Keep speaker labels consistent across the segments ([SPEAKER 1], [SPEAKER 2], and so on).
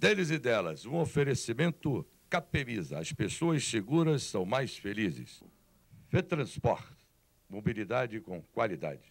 [SPEAKER 1] Deles e delas, um oferecimento Capemisa. As pessoas seguras são mais felizes. Fetransport, mobilidade com qualidade.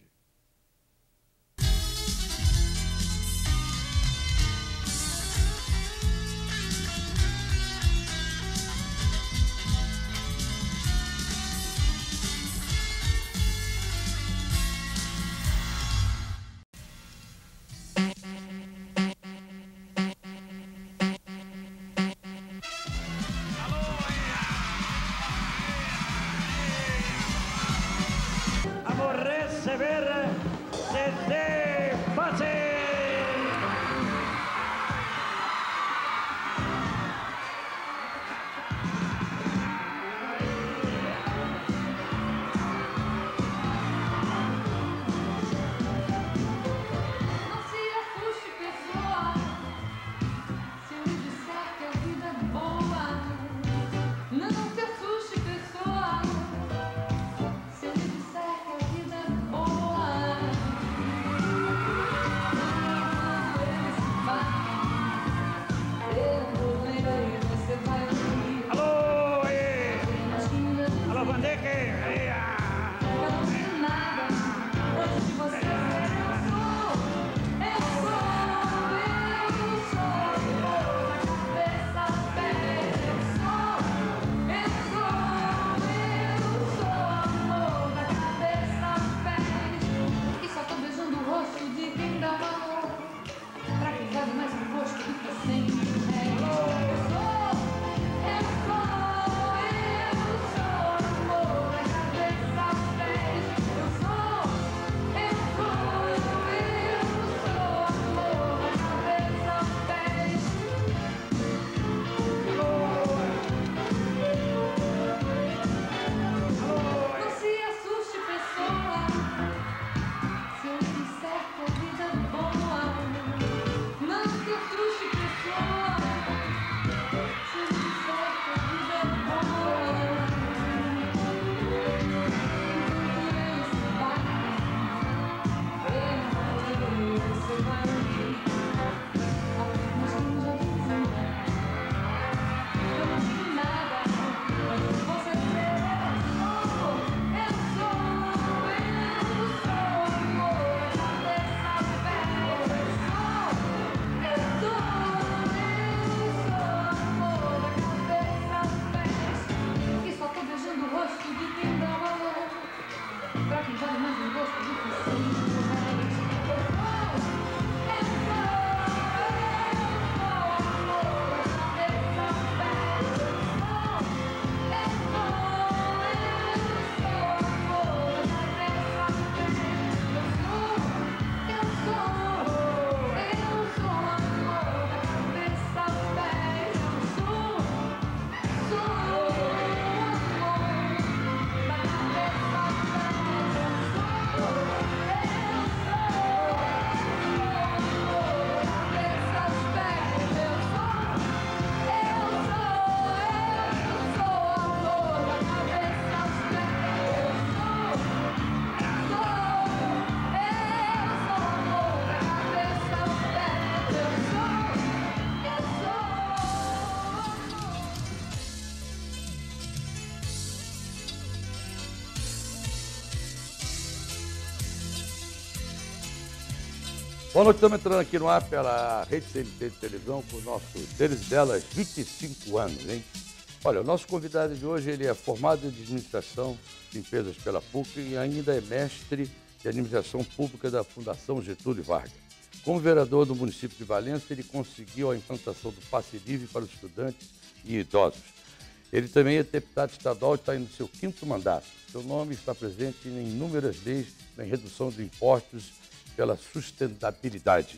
[SPEAKER 1] Boa noite, estamos entrando aqui no ar pela Rede CNT de televisão com o nosso Deles e Delas 25 anos, hein? Olha, o nosso convidado de hoje, ele é formado em administração de empresas pela PUC e ainda é mestre de administração pública da Fundação Getúlio Vargas. Como vereador do município de Valença, ele conseguiu a implantação do passe livre para os estudantes e idosos. Ele também é deputado estadual e está no seu 5º mandato. Seu nome está presente em inúmeras leis na redução de impostos pela sustentabilidade.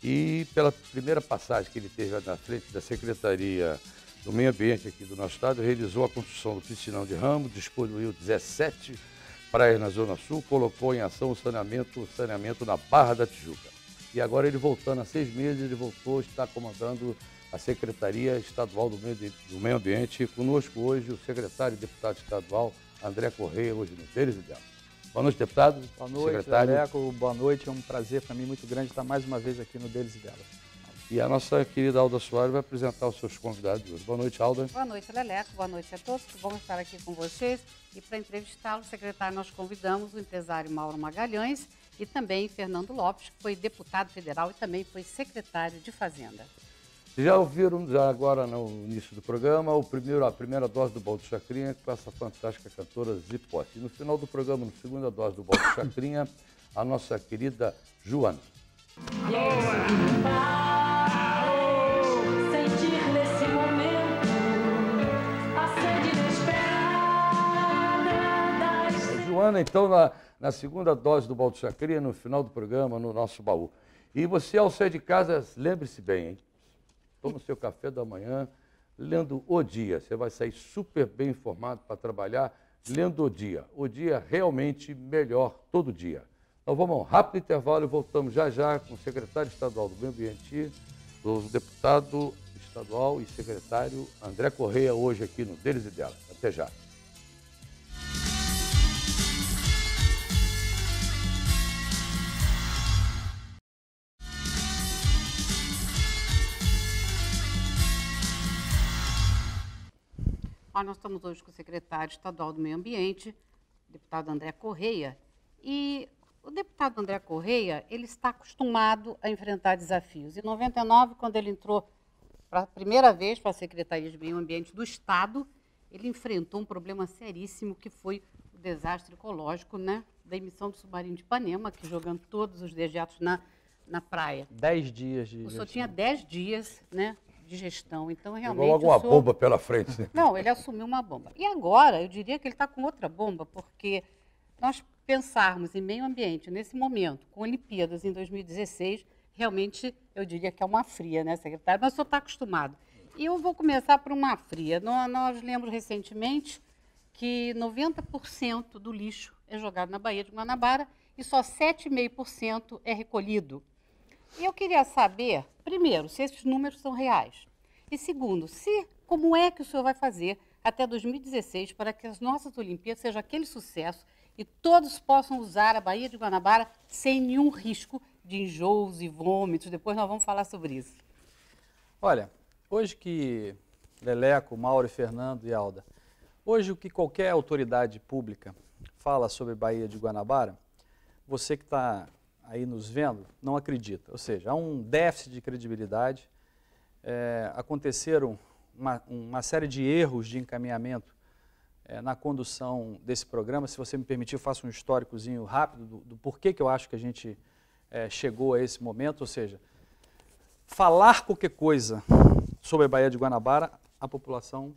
[SPEAKER 1] E pela primeira passagem que ele teve na frente da Secretaria do Meio Ambiente aqui do nosso estado, realizou a construção do piscinão de Ramo, disponibilizou 17 praias na Zona Sul, colocou em ação o saneamento na Barra da Tijuca. E agora ele voltando há 6 meses, ele voltou, está comandando a Secretaria Estadual do Meio Ambiente. Conosco hoje o secretário e deputado estadual André Correia, hoje no Deles e Delas. Boa noite, deputado.
[SPEAKER 2] Boa noite, secretário. Leco. Boa noite, é um prazer para mim muito grande estar mais uma vez aqui no Deles e Delas.
[SPEAKER 1] E a nossa querida Alda Soares vai apresentar os seus convidados hoje. Boa noite, Alda.
[SPEAKER 2] Boa noite, Leleco. Boa noite a todos. Que bom estar aqui com vocês. E para entrevistá-lo, secretário, nós convidamos o empresário Mauro Magalhães e também Fernando Lopes, que foi deputado federal e também foi secretário de Fazenda.
[SPEAKER 1] Já ouviram, já agora no início do programa, a primeira dose do Baldo Chacrinha com essa fantástica cantora Zipote. E no final do programa, na segunda dose do Baldo Chacrinha, a nossa querida Joana.
[SPEAKER 3] Sentir nesse momento a sede inesperada.
[SPEAKER 1] Joana, então, na segunda dose do Baldo Chacrinha, no final do programa, no nosso baú. E você, ao sair de casa, lembre-se bem, hein? Toma o seu café da manhã, lendo O Dia. Você vai sair super bem informado para trabalhar, lendo O Dia. O Dia realmente melhor todo dia. Então vamos a um rápido intervalo e voltamos já já com o secretário estadual do Meio Ambiente, o deputado estadual e secretário André Correia, hoje aqui no Deles e Delas. Até já.
[SPEAKER 2] Nós estamos hoje com o secretário estadual do Meio Ambiente, deputado André Correia, e o deputado André Correia, ele está acostumado a enfrentar desafios. Em 99, quando ele entrou para a primeira vez para a Secretaria de Meio Ambiente do Estado, ele enfrentou um problema seríssimo, que foi o desastre ecológico, né, da emissão do submarino de Ipanema, que jogando todos os dejetos na praia.
[SPEAKER 4] 10 dias de
[SPEAKER 2] O senhor
[SPEAKER 4] gestão.
[SPEAKER 2] tinha 10 dias, né, de gestão, então realmente
[SPEAKER 1] Pegou logo uma
[SPEAKER 2] o senhor...
[SPEAKER 1] bomba pela frente, né?
[SPEAKER 2] Não, ele assumiu uma bomba. E agora, eu diria que ele está com outra bomba, porque nós pensarmos em meio ambiente nesse momento, com Olimpíadas em 2016, realmente eu diria que é uma fria, né, secretário? Mas o senhor está acostumado. E eu vou começar por uma fria. Nós lemos recentemente que 90% do lixo é jogado na Baía de Guanabara e só 7,5% é recolhido. E eu queria saber, primeiro, se esses números são reais. E segundo, como é que o senhor vai fazer até 2016 para que as nossas Olimpíadas sejam aquele sucesso e todos possam usar a Baía de Guanabara sem nenhum risco de enjoos e vômitos? Depois nós vamos falar sobre isso.
[SPEAKER 4] Olha, hoje que Leleco, Mauro, Fernando e Alda, hoje o que qualquer autoridade pública fala sobre Baía de Guanabara, você que está aí nos vendo, não acredita. Ou seja, há um déficit de credibilidade, aconteceram uma série de erros de encaminhamento na condução desse programa. Se você me permitir, eu faço um históricozinho rápido do porquê que eu acho que a gente chegou a esse momento. Ou seja, falar qualquer coisa sobre a Baía de Guanabara, a população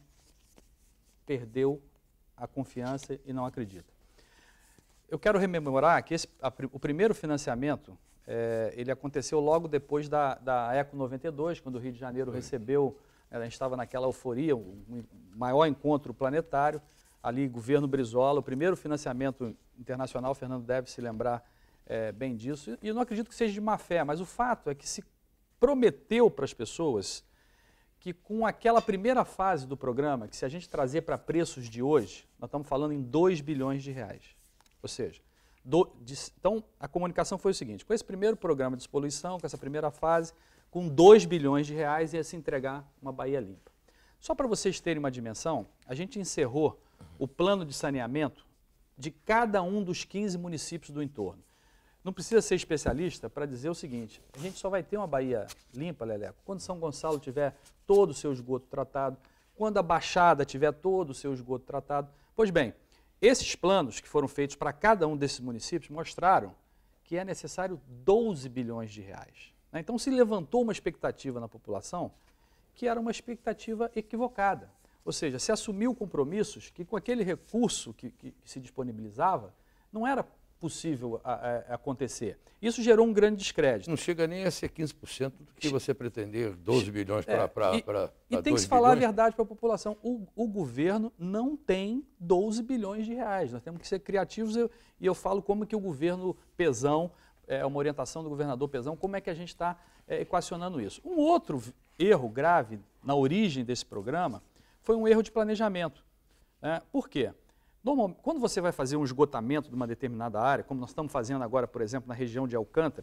[SPEAKER 4] perdeu a confiança e não acredita. Eu quero rememorar que o primeiro financiamento, ele aconteceu logo depois da Eco 92, quando o Rio de Janeiro recebeu, a gente estava naquela euforia, o maior encontro planetário, ali, governo Brizola, o primeiro financiamento internacional, o Fernando deve se lembrar bem disso, e eu não acredito que seja de má fé, mas o fato é que se prometeu para as pessoas que com aquela primeira fase do programa, que se a gente trazer para preços de hoje, nós estamos falando em 2 bilhões de reais. Ou seja, então a comunicação foi o seguinte: com esse primeiro programa de despoluição, com essa primeira fase, com 2 bilhões de reais ia se entregar uma Baía limpa. Só para vocês terem uma dimensão, a gente encerrou o plano de saneamento de cada um dos 15 municípios do entorno. Não precisa ser especialista para dizer o seguinte: a gente só vai ter uma Baía limpa, Leleco, quando São Gonçalo tiver todo o seu esgoto tratado, quando a Baixada tiver todo o seu esgoto tratado. Pois bem, esses planos que foram feitos para cada um desses municípios mostraram que é necessário 12 bilhões de reais. Então se levantou uma expectativa na população que era uma expectativa equivocada. Ou seja, se assumiu compromissos que com aquele recurso que se disponibilizava não era possível acontecer. Isso gerou um grande descrédito.
[SPEAKER 1] Não chega nem a ser 15% do que você pretender, 12 bilhões para 2 bilhões.
[SPEAKER 4] E tem que se falar a verdade para a população. O governo não tem 12 bilhões de reais. Nós temos que ser criativos e eu falo como que o governo Pezão, uma orientação do governador Pezão, como é que a gente está equacionando isso. Um outro erro grave na origem desse programa foi um erro de planejamento. Por quê? Normalmente, quando você vai fazer um esgotamento de uma determinada área, como nós estamos fazendo agora, por exemplo, na região de Alcântara,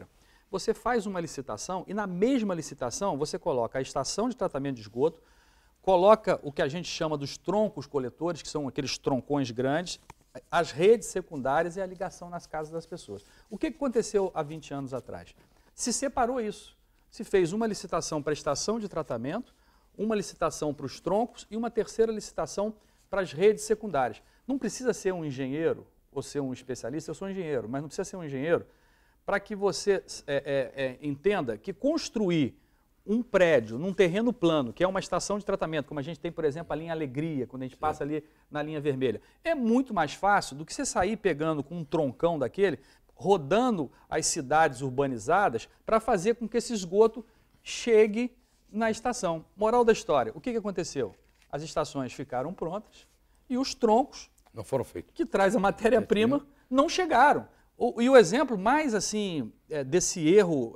[SPEAKER 4] você faz uma licitação e na mesma licitação você coloca a estação de tratamento de esgoto, coloca o que a gente chama dos troncos coletores, que são aqueles troncões grandes, as redes secundárias e a ligação nas casas das pessoas. O que aconteceu há 20 anos atrás? Se separou isso. Se fez uma licitação para a estação de tratamento, uma licitação para os troncos e uma terceira licitação para as redes secundárias. Não precisa ser um engenheiro ou ser um especialista, eu sou engenheiro, mas não precisa ser um engenheiro para que você entenda que construir um prédio num terreno plano, que é uma estação de tratamento, como a gente tem, por exemplo, a linha Alegria, quando a gente passa ali na linha vermelha, é muito mais fácil do que você sair pegando com um troncão daquele, rodando as cidades urbanizadas para fazer com que esse esgoto chegue na estação. Moral da história, o que aconteceu? As estações ficaram prontas e os troncos,
[SPEAKER 1] não foram feitos,
[SPEAKER 4] que traz a matéria-prima, não chegaram. E o exemplo mais assim desse erro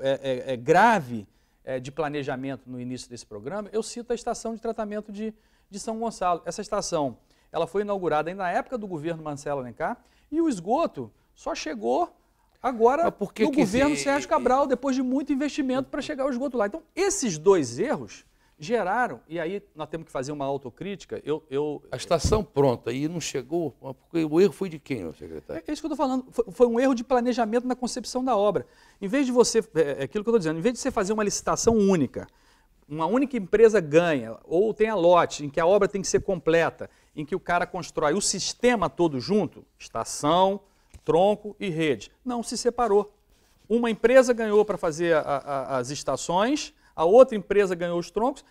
[SPEAKER 4] grave de planejamento no início desse programa, eu cito a estação de tratamento de São Gonçalo. Essa estação ela foi inaugurada ainda na época do governo Marcelo Alencar e o esgoto só chegou agora no governo Sérgio Cabral, depois de muito investimento para chegar o esgoto lá. Então, esses dois erros geraram, e aí nós temos que fazer uma autocrítica.
[SPEAKER 1] A estação pronta e não chegou, porque o erro foi de quem, secretário?
[SPEAKER 4] É isso que eu estou falando, foi um erro de planejamento na concepção da obra. Em vez de você, aquilo que eu estou dizendo, em vez de você fazer uma licitação única, uma única empresa ganha, ou tem a lote, em que a obra tem que ser completa, em que o cara constrói o sistema todo junto, estação, tronco e rede. Não, se separou. Uma empresa ganhou para fazer as estações, a outra empresa ganhou os troncos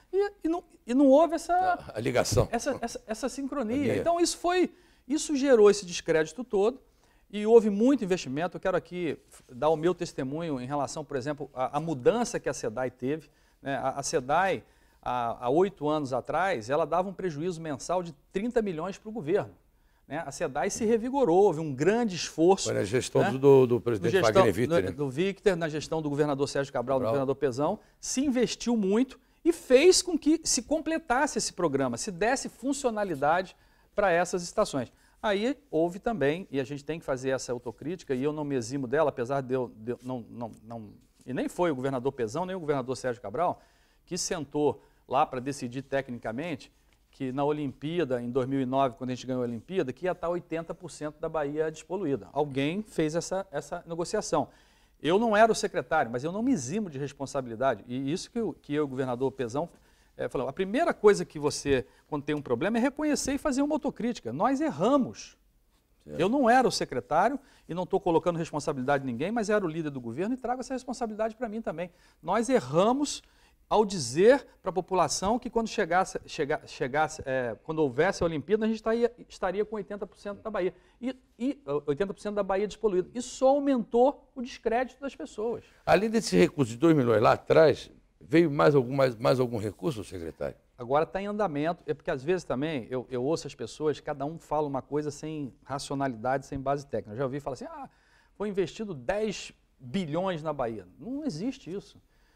[SPEAKER 4] e não houve
[SPEAKER 1] a ligação.
[SPEAKER 4] Essa sincronia. Então isso gerou esse descrédito todo e houve muito investimento. Eu quero aqui dar o meu testemunho em relação, por exemplo, à mudança que a SEDAI teve. Né? A SEDAI, há 8 anos atrás, ela dava um prejuízo mensal de 30 milhões para o governo. Né? A SEDAI se revigorou, houve um grande esforço.
[SPEAKER 1] Foi na gestão do presidente Wagner Witter. Né?
[SPEAKER 4] Do Witter, na gestão do governador Sérgio Cabral, do governador Pezão, se investiu muito e fez com que se completasse esse programa, se desse funcionalidade para essas estações. Aí houve também, e a gente tem que fazer essa autocrítica, e eu não me eximo dela, apesar de eu e nem foi o governador Pezão, nem o governador Sérgio Cabral, que sentou lá para decidir tecnicamente que na Olimpíada, em 2009, quando a gente ganhou a Olimpíada, que ia estar 80% da Bahia despoluída. Alguém fez essa negociação. Eu não era o secretário, mas eu não me eximo de responsabilidade. E isso que eu e o governador Pezão falou. A primeira coisa que você, quando tem um problema, é reconhecer e fazer uma autocrítica. Nós erramos. Certo. Eu não era o secretário e não estou colocando responsabilidade em ninguém, mas era o líder do governo e trago essa responsabilidade para mim também. Nós erramos ao dizer para a população que quando quando houvesse a Olimpíada, a gente estaria com 80% da Bahia. E 80% da Bahia despoluída. Isso só aumentou o descrédito das pessoas.
[SPEAKER 1] Além desse recurso de 2 milhões lá atrás, veio mais algum recurso, secretário?
[SPEAKER 4] Agora está em andamento, porque às vezes também eu ouço as pessoas, cada um fala uma coisa sem racionalidade, sem base técnica. Eu já ouvi falar assim, foi investido 10 bilhões na Bahia. Não existe isso.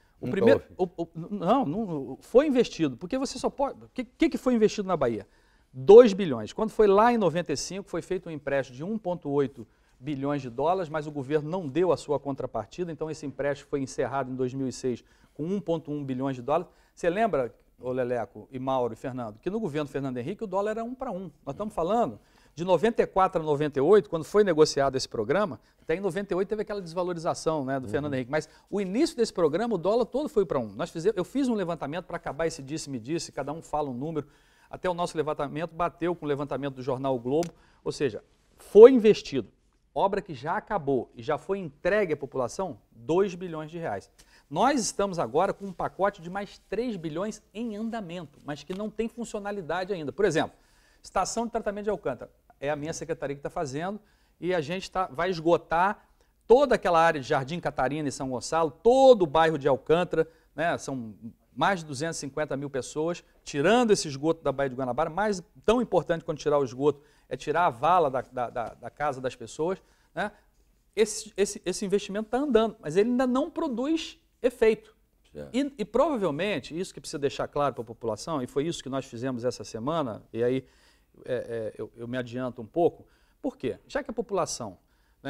[SPEAKER 4] Não foi investido, porque você só pode... O que foi investido na Bahia? 2 bilhões. Quando foi lá em 95, foi feito um empréstimo de 1,8 bilhões de dólares, mas o governo não deu a sua contrapartida, então esse empréstimo foi encerrado em 2006 com 1,1 bilhões de dólares. Você lembra, ô Leleco e Mauro e Fernando, que no governo Fernando Henrique o dólar era 1 para 1. Nós estamos falando de 94 a 98, quando foi negociado esse programa, até em 98 teve aquela desvalorização, né, do Fernando Henrique, mas o início desse programa, o dólar todo foi para 1. Eu fiz um levantamento para acabar esse disse-me-disse, cada um fala um número, até o nosso levantamento bateu com o levantamento do jornal O Globo, ou seja, foi investido, obra que já acabou e já foi entregue à população, 2 bilhões de reais. Nós estamos agora com um pacote de mais 3 bilhões em andamento, mas que não tem funcionalidade ainda. Por exemplo, estação de tratamento de Alcântara. É a minha secretaria que está fazendo e a gente vai esgotar toda aquela área de Jardim Catarina e São Gonçalo, todo o bairro de Alcântara, né? São mais de 250 mil pessoas, tirando esse esgoto da Baía de Guanabara. Mais tão importante quanto tirar o esgoto é tirar a vala da casa das pessoas. Né? Esse investimento está andando, mas ele ainda não produz efeito. E provavelmente, isso que precisa deixar claro para a população, e foi isso que nós fizemos essa semana, e aí eu me adianto um pouco, por quê? Já que a população, né,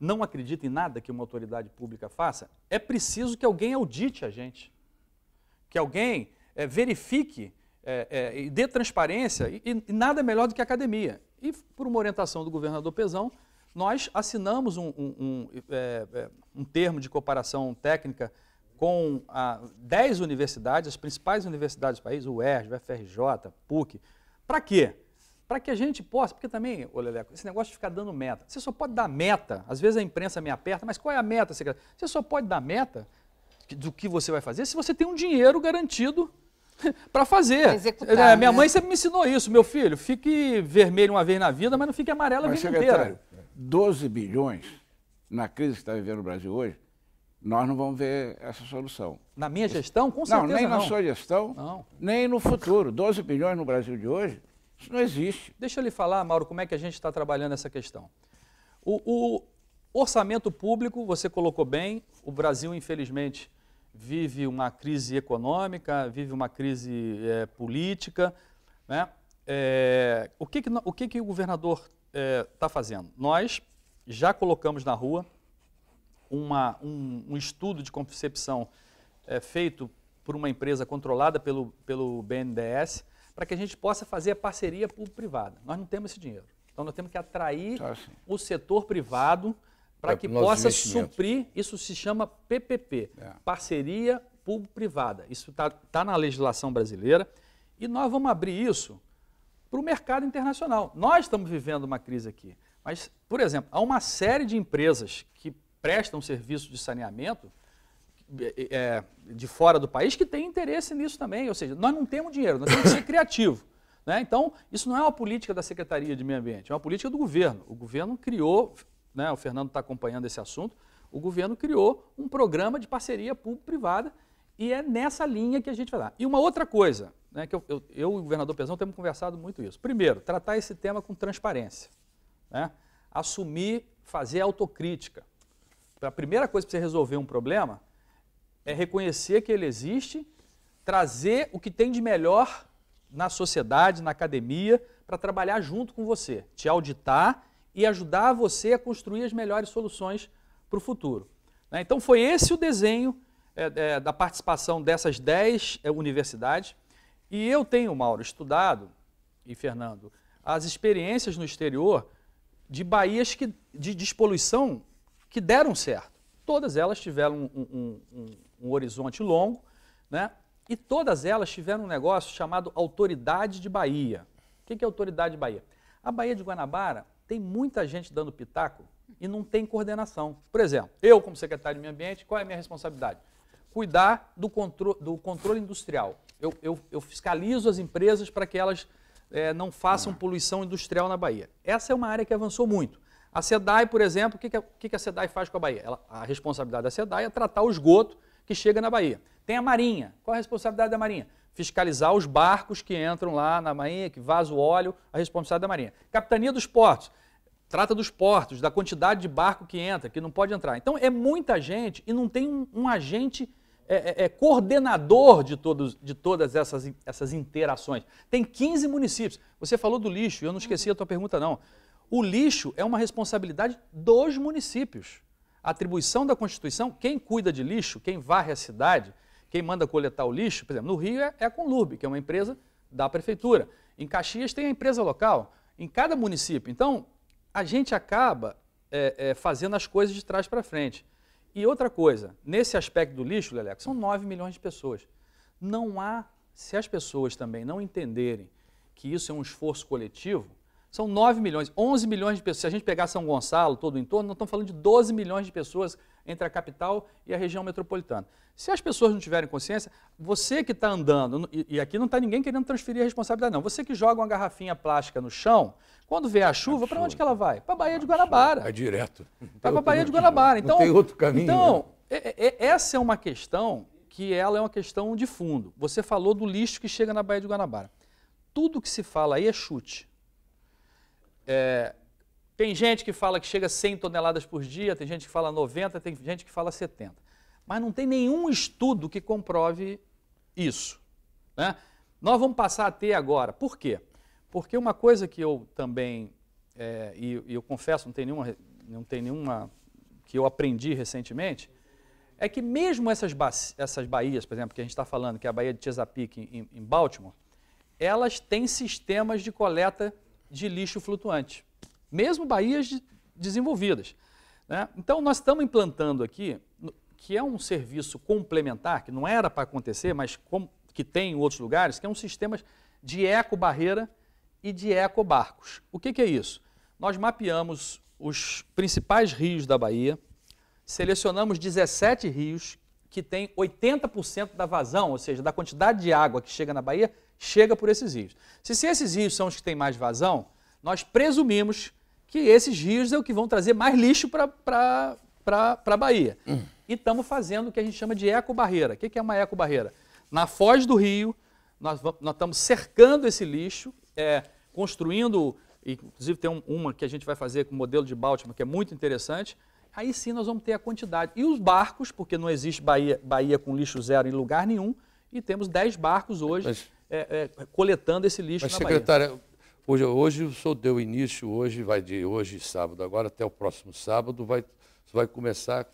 [SPEAKER 4] não acredita em nada que uma autoridade pública faça, é preciso que alguém audite a gente, que alguém verifique e dê transparência, e nada melhor do que a academia. E por uma orientação do governador Pezão, nós assinamos um termo de cooperação técnica com 10 universidades, as principais universidades do país, o UERJ, o FRJ, PUC. Para quê? Para que a gente possa, porque também, ô Leleco, esse negócio de ficar dando meta, você só pode dar meta, às vezes a imprensa me aperta, mas qual é a meta, secretário? Você só pode dar meta do que você vai fazer se você tem um dinheiro garantido para fazer.
[SPEAKER 2] Executar,
[SPEAKER 4] minha
[SPEAKER 2] né?
[SPEAKER 4] mãe sempre me ensinou isso, meu filho, fique vermelho uma vez na vida, mas não fique amarelo a
[SPEAKER 5] Mas,
[SPEAKER 4] vida
[SPEAKER 5] secretário,
[SPEAKER 4] inteira.
[SPEAKER 5] 12 bilhões, na crise que está vivendo o Brasil hoje, nós não vamos ver essa solução.
[SPEAKER 4] Na minha gestão, com certeza
[SPEAKER 5] Não, nem
[SPEAKER 4] não.
[SPEAKER 5] na sua gestão,
[SPEAKER 4] Não.
[SPEAKER 5] nem no futuro. 12 bilhões no Brasil de hoje, isso não existe.
[SPEAKER 4] Deixa eu lhe falar, Mauro, como é que a gente está trabalhando essa questão. O orçamento público, você colocou bem, o Brasil, infelizmente, vive uma crise econômica, vive uma crise política, né? O que o governador está fazendo? Nós já colocamos na rua um estudo de concepção feito por uma empresa controlada pelo BNDES, para que a gente possa fazer a parceria público-privada. Nós não temos esse dinheiro. Então, nós temos que atrair o setor privado para que possa suprir, isso se chama PPP, Parceria Público-Privada. Isso está na legislação brasileira e nós vamos abrir isso para o mercado internacional. Nós estamos vivendo uma crise aqui, mas, por exemplo, há uma série de empresas que prestam serviço de saneamento de fora do país que têm interesse nisso também, ou seja, nós não temos dinheiro, nós temos que ser criativos. Né? Então, isso não é uma política da Secretaria de Meio Ambiente, é uma política do governo. O governo criou, né, o Fernando está acompanhando esse assunto, o governo criou um programa de parceria público-privada e é nessa linha que a gente vai dar. E uma outra coisa, né, que eu e o governador Pezão temos conversado muito isso. Primeiro, tratar esse tema com transparência, né? Assumir, fazer autocrítica. A primeira coisa para você resolver um problema é reconhecer que ele existe, trazer o que tem de melhor na sociedade, na academia, para trabalhar junto com você, te auditar e ajudar você a construir as melhores soluções para o futuro. Né? Então foi esse o desenho da participação dessas 10 universidades. E eu tenho, Mauro, estudado, e Fernando, as experiências no exterior de baías de despoluição que deram certo. Todas elas tiveram um horizonte longo, né? E todas elas tiveram um negócio chamado Autoridade de Baía. O que é Autoridade de Baía? A Baía de Guanabara tem muita gente dando pitaco e não tem coordenação. Por exemplo, eu como secretário de Meio Ambiente, qual é a minha responsabilidade? Cuidar do controle industrial. Eu fiscalizo as empresas para que elas não façam poluição industrial na Baía. Essa é uma área que avançou muito. A SEDAI, por exemplo, o que a SEDAI faz com a Baía? A responsabilidade da SEDAI é tratar o esgoto que chega na Baía. Tem a Marinha. Qual a responsabilidade da Marinha? Fiscalizar os barcos que entram lá na Marinha, que vazam o óleo, a responsabilidade da Marinha. Capitania dos Portos. Trata dos portos, da quantidade de barco que entra, que não pode entrar. Então, é muita gente e não tem um agente coordenador de todas essas interações. Tem 15 municípios. Você falou do lixo, eu não esqueci a tua pergunta, não. O lixo é uma responsabilidade dos municípios. A atribuição da Constituição, quem cuida de lixo, quem varre a cidade, quem manda coletar o lixo, por exemplo, no Rio é a Conlurb, que é uma empresa da prefeitura. Em Caxias tem a empresa local, em cada município. Então, a gente acaba fazendo as coisas de trás para frente. E outra coisa, nesse aspecto do lixo, Leleco, são 9 milhões de pessoas. Não há, se as pessoas também não entenderem que isso é um esforço coletivo, são 9 milhões, 11 milhões de pessoas. Se a gente pegar São Gonçalo, todo o entorno, nós estamos falando de 12 milhões de pessoas entre a capital e a região metropolitana. Se as pessoas não tiverem consciência, você que está andando, e aqui não está ninguém querendo transferir a responsabilidade, não. Você que joga uma garrafinha plástica no chão, quando vê a chuva, para onde que ela vai? Para a Baía de Guanabara.
[SPEAKER 1] Vai direto.
[SPEAKER 4] Vai para a Baía de Guanabara. Então,
[SPEAKER 1] não tem outro caminho.
[SPEAKER 4] Então,
[SPEAKER 1] né?
[SPEAKER 4] Essa é uma questão que ela é uma questão de fundo. Você falou do lixo que chega na Baía de Guanabara. Tudo que se fala aí é chute. Tem gente que fala que chega a 100 toneladas por dia, tem gente que fala 90, tem gente que fala 70. Mas não tem nenhum estudo que comprove isso. Né? Nós vamos passar a ter agora. Por quê? Porque uma coisa que eu também, e eu confesso, não tem nenhuma que eu aprendi recentemente, é que mesmo essas baías, por exemplo, que a gente está falando, que é a Baía de Chesapeake em Baltimore, elas têm sistemas de coleta de lixo flutuante, mesmo baías desenvolvidas, né? Então, nós estamos implantando aqui, que é um serviço complementar, que não era para acontecer, mas que tem em outros lugares, que é um sistema de ecobarreira e de ecobarcos. O que é isso? Nós mapeamos os principais rios da Bahia, selecionamos 17 rios que têm 80% da vazão, ou seja, da quantidade de água que chega na Bahia, chega por esses rios. Se esses rios são os que têm mais vazão, nós presumimos que esses rios é o que vão trazer mais lixo para a Bahia. E estamos fazendo o que a gente chama de ecobarreira. O que é uma ecobarreira? Na foz do rio, nós estamos cercando esse lixo, construindo, inclusive tem uma que a gente vai fazer com o modelo de Baltimore, que é muito interessante. Aí sim nós vamos ter a quantidade. E os barcos, porque não existe Bahia com lixo zero em lugar nenhum, e temos 10 barcos hoje coletando esse lixo na Bahia. Mas,
[SPEAKER 1] secretária, hoje o senhor deu início, hoje sábado, agora até o próximo sábado, vai começar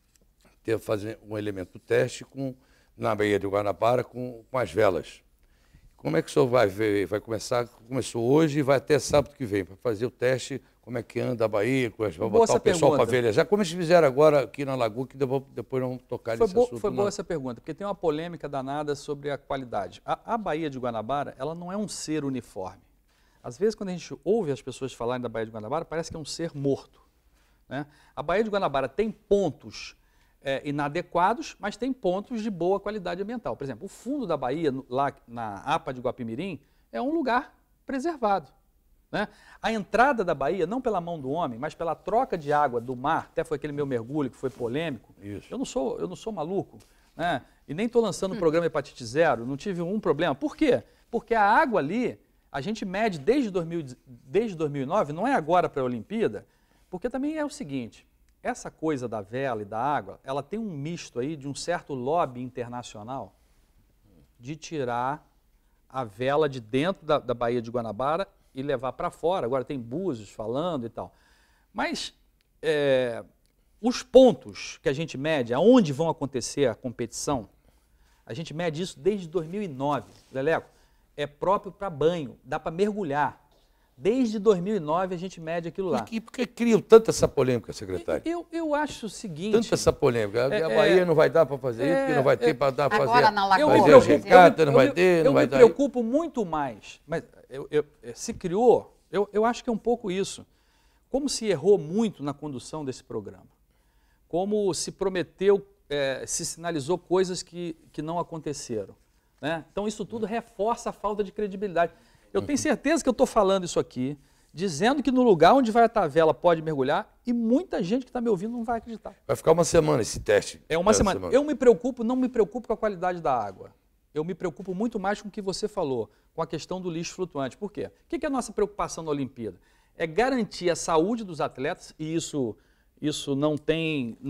[SPEAKER 1] a fazer um elemento teste na Baía de Guanabara com as velas. Como é que o senhor vai ver? Vai começar, começou hoje e vai até sábado que vem, para fazer o teste, como é que anda a Bahia, vai botar o pessoal para velejar. Como eles fizeram agora aqui na Lagoa, que depois vamos tocar nesse assunto.
[SPEAKER 4] Foi boa essa pergunta, porque tem uma polêmica danada sobre a qualidade. A Baía de Guanabara, ela não é um ser uniforme. Às vezes, quando a gente ouve as pessoas falarem da Baía de Guanabara, parece que é um ser morto, né? A Baía de Guanabara tem pontos inadequados, mas tem pontos de boa qualidade ambiental. Por exemplo, o fundo da Bahia, lá na APA de Guapimirim, é um lugar preservado, né? A entrada da Bahia, não pela mão do homem, mas pela troca de água do mar, até foi aquele meu mergulho que foi polêmico. Isso. Eu não sou maluco, né? E nem estou lançando o programa Hepatite Zero, não tive um problema. Por quê? Porque a água ali, a gente mede desde 2009, não é agora para a Olimpíada, porque também é o seguinte, essa coisa da vela e da água, ela tem um misto aí de um certo lobby internacional de tirar a vela de dentro da Baía de Guanabara e levar para fora. Agora tem Búzios falando e tal. Mas os pontos que a gente mede, aonde vão acontecer a competição, a gente mede isso desde 2009. Leleco, é próprio para banho, dá para mergulhar. Desde 2009 a gente mede aquilo lá.
[SPEAKER 1] Por que criam tanta essa polêmica, secretário?
[SPEAKER 4] Eu acho o seguinte...
[SPEAKER 1] Tanta essa polêmica. A Bahia não vai dar para fazer isso, que não vai ter para dar para fazer...
[SPEAKER 2] Agora na Lagoa.
[SPEAKER 1] Não vai ter, não vai dar...
[SPEAKER 4] Eu me preocupo muito mais, mas se criou, eu acho que é um pouco isso. Como se errou muito na condução desse programa. Como se prometeu, se sinalizou coisas que não aconteceram, né? Então isso tudo reforça a falta de credibilidade. Eu tenho certeza que eu estou falando isso aqui, dizendo que no lugar onde vai estar a vela pode mergulhar e muita gente que está me ouvindo não vai acreditar.
[SPEAKER 1] Vai ficar uma semana esse teste.
[SPEAKER 4] É uma semana. Eu não me preocupo com a qualidade da água. Eu me preocupo muito mais com o que você falou, com a questão do lixo flutuante. Por quê? O que é a nossa preocupação na Olimpíada? É garantir a saúde dos atletas, e isso não tem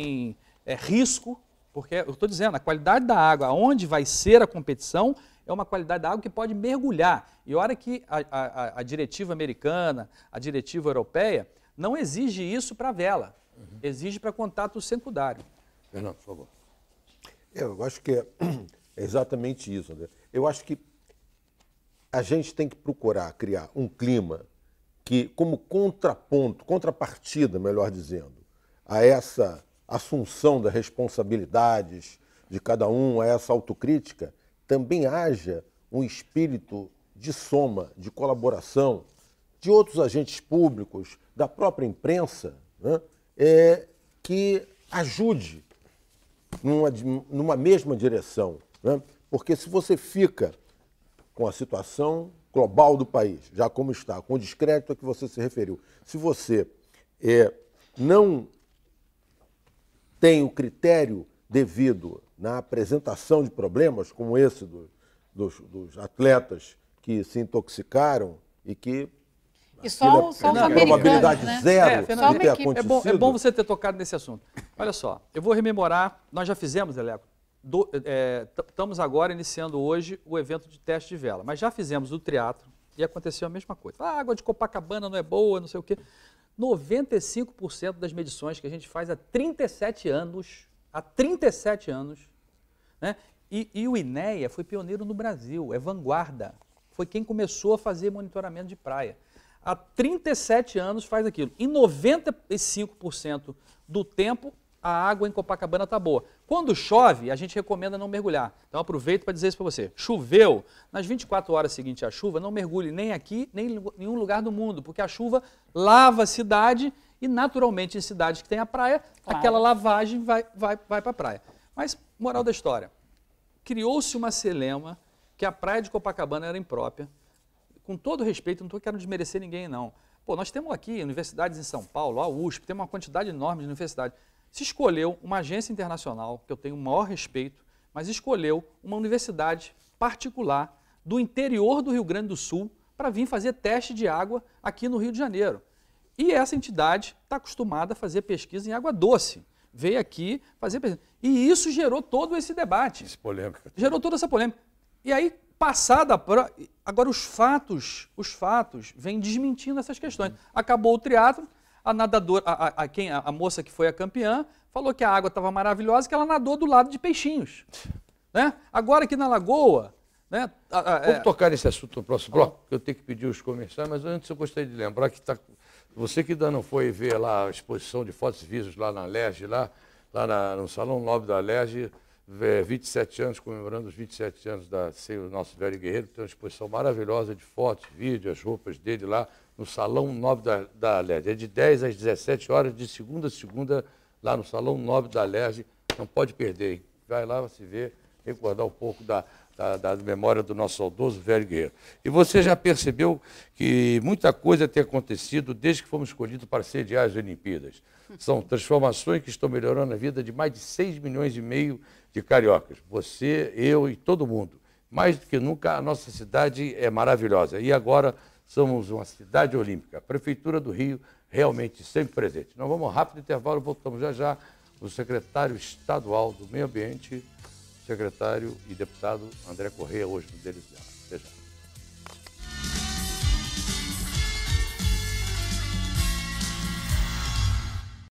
[SPEAKER 4] risco, porque eu estou dizendo, a qualidade da água, onde vai ser a competição, é uma qualidade da água que pode mergulhar. E a hora que a diretiva americana, a diretiva europeia, não exige isso para vela, exige para contato secundário.
[SPEAKER 1] Fernando, por favor.
[SPEAKER 6] Eu acho que é exatamente isso, André. Eu acho que a gente tem que procurar criar um clima que, como contrapartida, melhor dizendo, a essa assunção das responsabilidades de cada um, a essa autocrítica, também haja um espírito de soma, de colaboração de outros agentes públicos, da própria imprensa, né, que ajude numa mesma direção, né? Porque se você fica com a situação global do país, já como está, com o descrédito a que você se referiu, se você não tem o critério devido na apresentação de problemas como esse dos atletas que se intoxicaram e que
[SPEAKER 2] e só os
[SPEAKER 6] probabilidade
[SPEAKER 2] americanos,
[SPEAKER 6] zero
[SPEAKER 4] Fernando,
[SPEAKER 6] de ter acontecido.
[SPEAKER 4] É bom você ter tocado nesse assunto. Olha só, eu vou rememorar, nós já fizemos, Leleco, estamos agora iniciando hoje o evento de teste de vela, mas já fizemos o triatlo e aconteceu a mesma coisa. A água de Copacabana não é boa, não sei o quê. 95% das medições que a gente faz há 37 anos, né? E o INEA foi pioneiro no Brasil, é vanguarda. Foi quem começou a fazer monitoramento de praia. Há 37 anos faz aquilo. Em 95% do tempo, a água em Copacabana está boa. Quando chove, a gente recomenda não mergulhar. Então aproveito para dizer isso para você. Choveu, nas 24 horas seguintes à chuva, não mergulhe nem aqui, nem em nenhum lugar do mundo, porque a chuva lava a cidade e naturalmente em cidades que tem a praia,
[SPEAKER 2] Claro.
[SPEAKER 4] aquela lavagem vai para a praia. Mas, moral da história, criou-se uma celema que a praia de Copacabana era imprópria. Com todo respeito, não estou querendo desmerecer ninguém, não. Pô, nós temos aqui universidades em São Paulo, a USP, tem uma quantidade enorme de universidades. Se escolheu uma agência internacional, que eu tenho o maior respeito, mas escolheu uma universidade particular do interior do Rio Grande do Sul para vir fazer teste de água aqui no Rio de Janeiro. E essa entidade está acostumada a fazer pesquisa em água doce. Veio aqui fazer pesquisa. E isso gerou todo esse debate.
[SPEAKER 1] Essa polêmica.
[SPEAKER 4] Gerou toda essa polêmica. E aí, passada a prova, agora os fatos vêm desmentindo essas questões. Acabou o triatlo, a nadadora, a moça que foi a campeã, falou que a água estava maravilhosa, que ela nadou do lado de peixinhos. Né? Agora aqui na Lagoa... Né?
[SPEAKER 1] Vamos tocar nesse assunto no próximo bloco, porque eu tenho que pedir os comerciais, mas antes eu gostaria de lembrar que você que ainda não foi ver lá a exposição de fotos e vídeos lá na LERJ, no Salão Nobre da LERJ, 27 anos, comemorando os 27 anos da o nosso velho guerreiro, tem uma exposição maravilhosa de fotos, vídeos, as roupas dele lá no Salão Nobre da LERJ. É de 10 às 17 horas, de segunda a segunda, lá no Salão Nobre da LERJ. Não pode perder, hein? Vai lá, você vê, recordar um pouco da memória do nosso saudoso velho guerreiro. E você já percebeu que muita coisa tem acontecido desde que fomos escolhidos para sediar as Olimpíadas. São transformações que estão melhorando a vida de mais de 6,5 milhões de cariocas. Você, eu e todo mundo. Mais do que nunca, a nossa cidade é maravilhosa. E agora somos uma cidade olímpica. A Prefeitura do Rio realmente sempre presente. Nós vamos a um rápido intervalo, voltamos já já. O secretário estadual do Meio Ambiente, secretário e deputado André Correia, hoje no Deles Dela. Até já.